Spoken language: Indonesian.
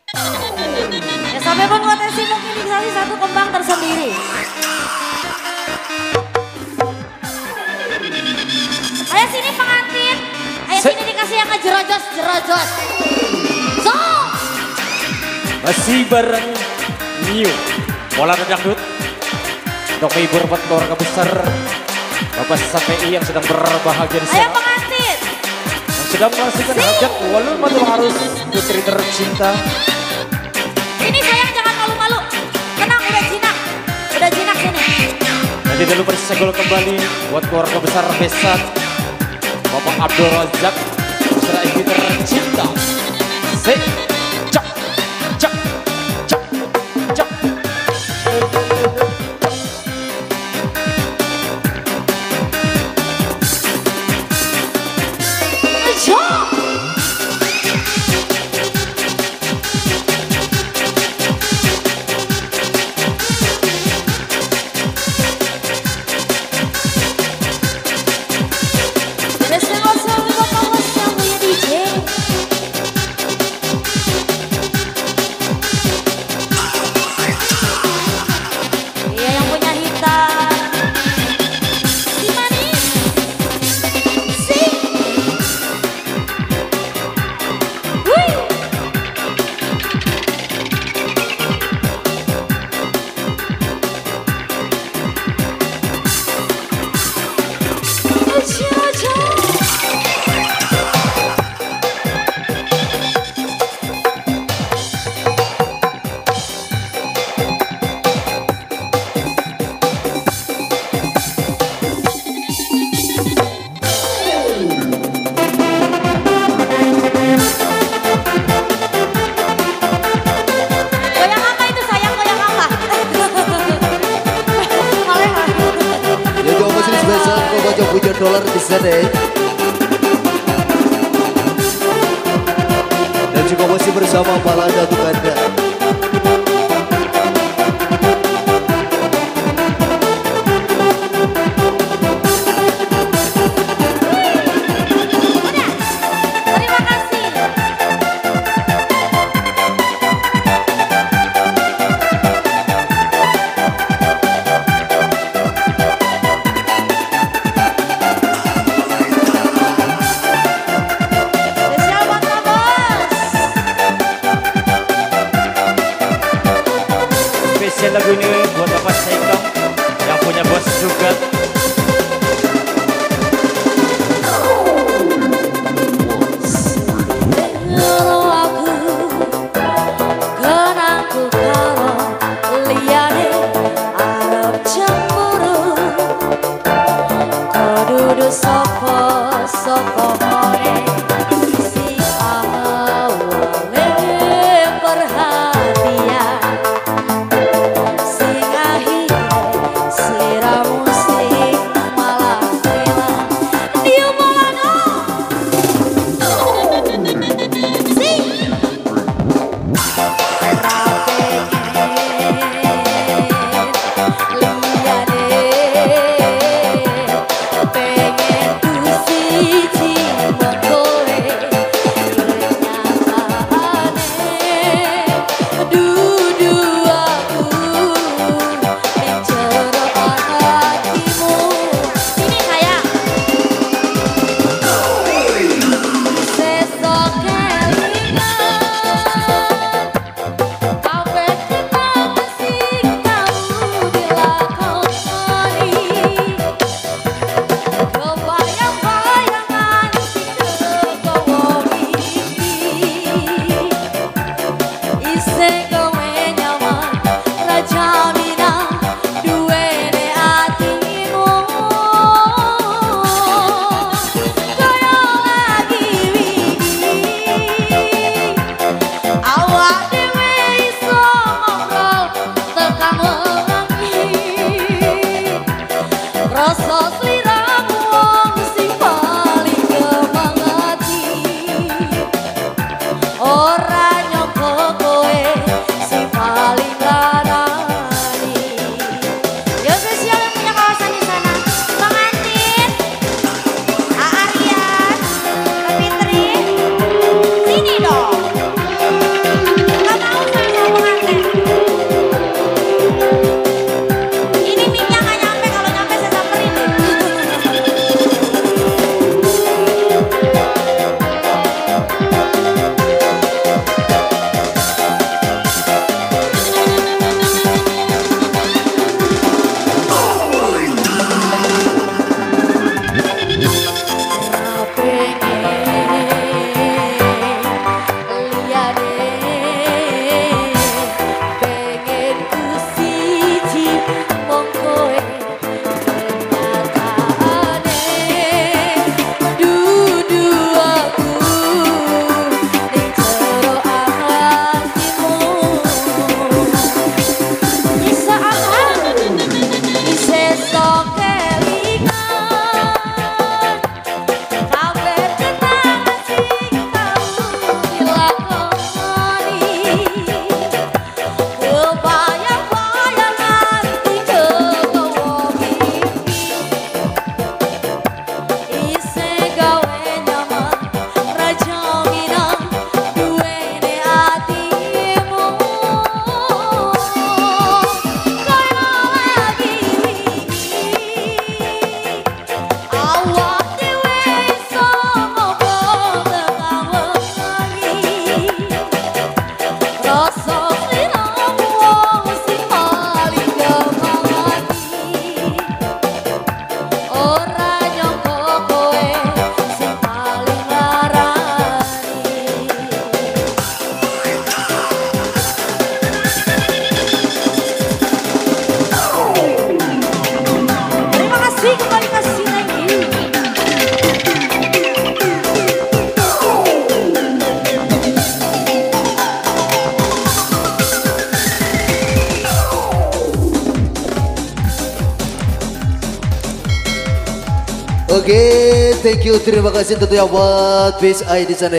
Ya sampai pun potensi mungkin dikasih satu kembang tersendiri. Ayo sini pengantin. Ayo sini dikasih yang ngejerojos. So. Masih bareng New Pola Dangdut. Untuk menghibur buat keluarga besar Bapak SPI yang sedang berbahagia di sana. Ayo pengantin. Yang sedang merasakan hajat walul matul harus putri tercinta. Ini sayang jangan malu-malu. Tenang udah jinak sini. Nanti dulu bersegol kembali buat keluarga besar Besat Bapak Abdul Razak beserta ibu tercinta. Cak. $1 bisa deh. Dan juga masih bersama Balada untuk Anda. Lagu ini buat Bapak Saikam yang punya bos juga. Siramu Oke, thank you, terima kasih tentunya buat Face Eye di sana.